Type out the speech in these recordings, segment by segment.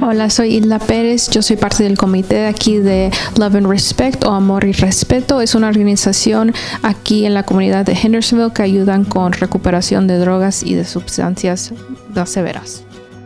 Hola, soy Hilda Pérez. Yo soy parte del comité de aquí de Love and Respect o Amor y Respeto. Es una organización aquí en la comunidad de Hendersonville que ayudan con recuperación de drogas y de sustancias severas.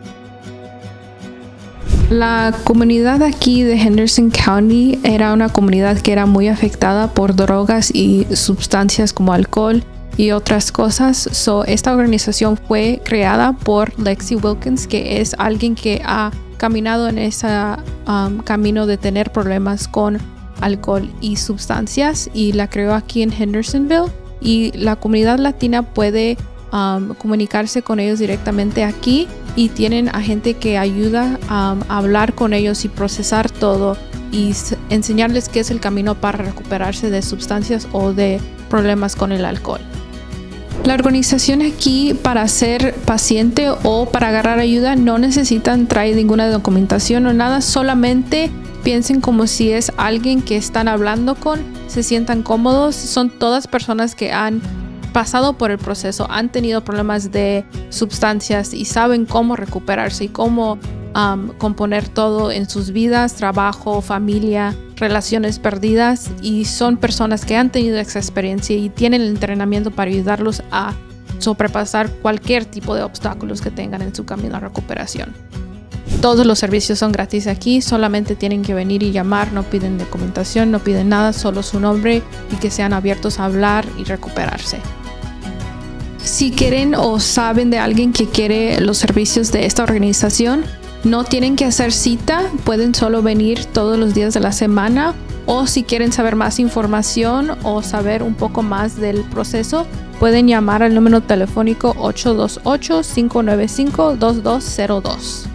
La comunidad aquí de Henderson County era una comunidad que era muy afectada por drogas y sustancias como alcohol y otras cosas. Esta organización fue creada por Lexi Wilkins, que es alguien que ha caminado en ese camino de tener problemas con alcohol y sustancias, y la creó aquí en Hendersonville, y la comunidad latina puede comunicarse con ellos directamente aquí, y tienen a gente que ayuda a hablar con ellos y procesar todo y enseñarles qué es el camino para recuperarse de sustancias o de problemas con el alcohol. La organización aquí, para ser paciente o para agarrar ayuda, no necesitan traer ninguna documentación o nada, solamente piensen como si es alguien que están hablando con, se sientan cómodos. Son todas personas que han pasado por el proceso, han tenido problemas de sustancias y saben cómo recuperarse y cómo componer todo en sus vidas, trabajo, familia, relaciones perdidas, y son personas que han tenido esa experiencia y tienen el entrenamiento para ayudarlos a sobrepasar cualquier tipo de obstáculos que tengan en su camino a recuperación. Todos los servicios son gratis aquí, solamente tienen que venir y llamar, no piden documentación, no piden nada, solo su nombre y que sean abiertos a hablar y recuperarse. Si quieren o saben de alguien que quiere los servicios de esta organización, no tienen que hacer cita, pueden solo venir todos los días de la semana, o si quieren saber más información o saber un poco más del proceso, pueden llamar al número telefónico 828-595-2202.